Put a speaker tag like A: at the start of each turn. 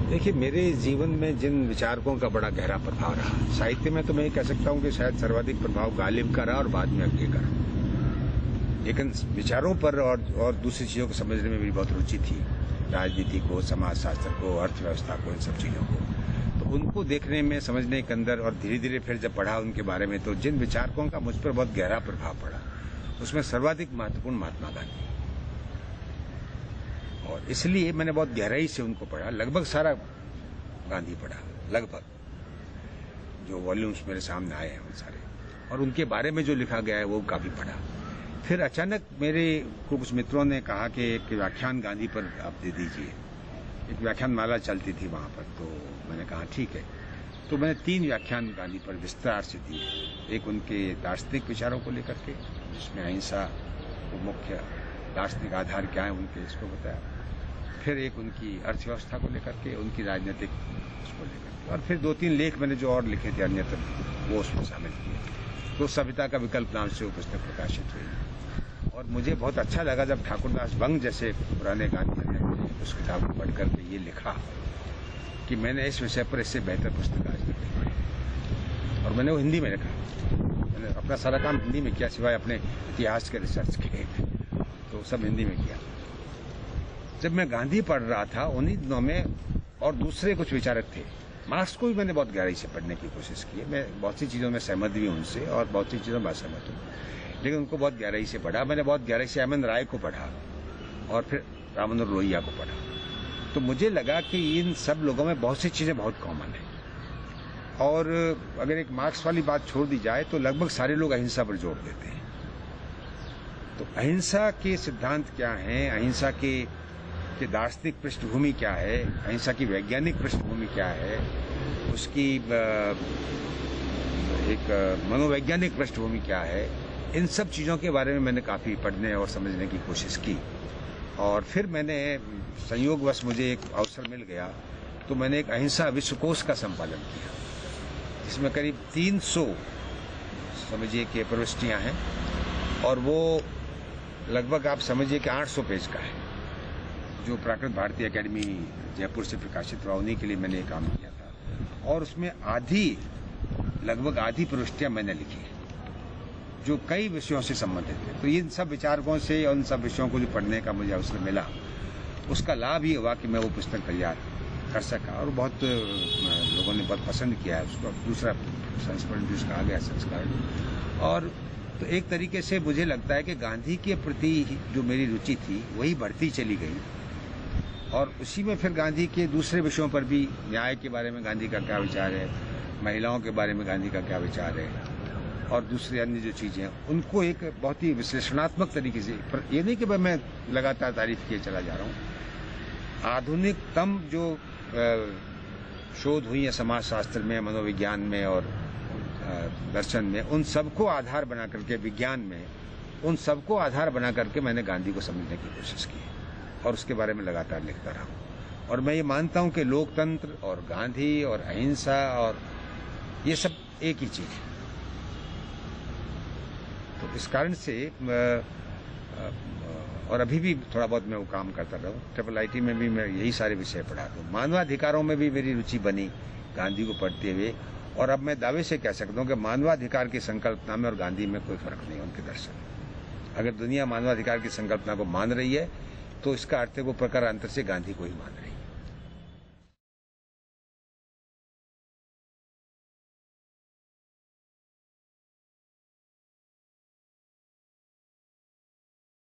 A: देखिए, मेरे जीवन में जिन विचारकों का बड़ा गहरा प्रभाव रहा, साहित्य में तो मैं कह सकता हूँ कि शायद सर्वाधिक प्रभाव गालिब का रहा और बाद में अग्नि का रहा। लेकिन विचारों पर और दूसरी चीज़ों को समझने में मेरी बहुत रुचि थी, राजनीति को, समाजशास्त्र को, अर्थव्यवस्था को, इन सब चीज़ों को। तो उनको देखने में, समझने के अंदर, और धीरे धीरे फिर जब पढ़ा उनके बारे में, तो जिन विचारकों का मुझ पर बहुत गहरा प्रभाव पड़ा, उसमें सर्वाधिक महत्वपूर्ण महात्मा गांधी। और इसलिए मैंने बहुत गहराई से उनको पढ़ा, लगभग सारा गांधी पढ़ा, लगभग जो वॉल्यूम्स मेरे सामने आए हैं उन सारे, और उनके बारे में जो लिखा गया है वो काफी पढ़ा। फिर अचानक मेरे कुछ मित्रों ने कहा कि एक व्याख्यान गांधी पर आप दे दीजिए। एक व्याख्यान माला चलती थी वहां पर, तो मैंने कहा ठीक है। तो मैंने 3 व्याख्यान गांधी पर विस्तार से दिए। एक उनके दार्शनिक विचारों को लेकर के, जिसमें अहिंसा को मुख्य दार्शनिक आधार क्या है उनके, इसको बताया। फिर एक उनकी अर्थव्यवस्था को लेकर के, उनकी राजनीतिक उसको लेकर के, और फिर 2-3 लेख मैंने जो और लिखे थे अन्यत्र, वो उसमें शामिल किए। तो सभ्यता का विकल्प नाम से वो पुस्तक प्रकाशित हुई, और मुझे बहुत अच्छा लगा जब ठाकुरदास बंग जैसे पुराने गांधी ने उस किताब को पढ़ करके ये लिखा कि मैंने इस विषय पर इससे बेहतर पुस्तक आज तक नहीं पढ़ी। और मैंने वो हिंदी में लिखा, मैंने अपना सारा काम हिंदी में किया, सिवाय अपने इतिहास के रिसर्च के, तो सब हिंदी में किया। जब मैं गांधी पढ़ रहा था, उन्हीं दिनों में और दूसरे कुछ विचारक थे। मार्क्स को भी मैंने बहुत गहराई से पढ़ने की कोशिश की है। मैं बहुत सी चीज़ों में सहमत भी हूँ उनसे, और बहुत सी चीज़ों में असहमत हूँ, लेकिन उनको बहुत गहराई से पढ़ा। मैंने बहुत गहराई से एम एन राय को पढ़ा, और फिर राममनोहर लोहिया को पढ़ा। तो मुझे लगा कि इन सब लोगों में बहुत सी चीज़ें बहुत कॉमन हैं। और अगर एक मार्क्स वाली बात छोड़ दी जाए तो लगभग सारे लोग अहिंसा पर जोर देते हैं। तो अहिंसा के सिद्धांत क्या हैं, अहिंसा के दार्शनिक पृष्ठभूमि क्या है, अहिंसा की वैज्ञानिक पृष्ठभूमि क्या है, उसकी एक मनोवैज्ञानिक पृष्ठभूमि क्या है, इन सब चीज़ों के बारे में मैंने काफ़ी पढ़ने और समझने की कोशिश की। और फिर मैंने संयोगवश मुझे एक अवसर मिल गया, तो मैंने एक अहिंसा विश्वकोश का संपादन किया, जिसमें करीब 300 समझिए कि प्रविष्टियाँ हैं, और वो लगभग आप समझिए कि 800 पेज का है, जो प्राकृत भारतीय एकेडमी जयपुर से प्रकाशित हुआ, उन्हीं के लिए मैंने ये काम किया था। और उसमें लगभग आधी प्रविष्टियां मैंने लिखी, जो कई विषयों से संबंधित है। तो इन सब विचारकों से और उन सब विषयों को जो पढ़ने का मुझे अवसर मिला, उसका लाभ ये हुआ कि मैं वो पुस्तक तैयार कर सका, और बहुत लोगों ने बहुत पसंद किया है उसको। दूसरा संस्करण भी उसका आ गया संस्करण। और तो एक तरीके से मुझे लगता है कि गांधी के प्रति जो मेरी रुचि थी वही बढ़ती चली गई, और उसी में फिर गांधी के दूसरे विषयों पर भी, न्याय के बारे में गांधी का क्या विचार है, महिलाओं के बारे में गांधी का क्या विचार है, और दूसरी अन्य जो चीज़ें हैं, उनको एक बहुत ही विश्लेषणात्मक तरीके से, पर ये नहीं कि मैं लगातार तारीफ किए चला जा रहा हूँ। आधुनिकतम जो शोध हुई है समाजशास्त्र में, मनोविज्ञान में और दर्शन में, उन सबको आधार बना करके, विज्ञान में उन सबको आधार बना करके मैंने गांधी को समझने की कोशिश की, और उसके बारे में लगातार लिखता रहा हूँ। और मैं ये मानता हूँ कि लोकतंत्र और गांधी और अहिंसा और ये सब एक ही चीज है। तो इस कारण से और अभी भी थोड़ा बहुत मैं वो काम करता रहा हूँ। IIIT में भी मैं यही सारे विषय पढ़ाता हूँ। मानवाधिकारों में भी मेरी रुचि बनी गांधी को पढ़ते हुए, और अब मैं दावे से कह सकता हूँ कि मानवाधिकार की संकल्पना में और गांधी में कोई फर्क नहीं है उनके दर्शन। अगर दुनिया मानवाधिकार की संकल्पना को मान रही है, तो इसका अर्थ है वो प्रकारांतर से गांधी को ही मान रही है।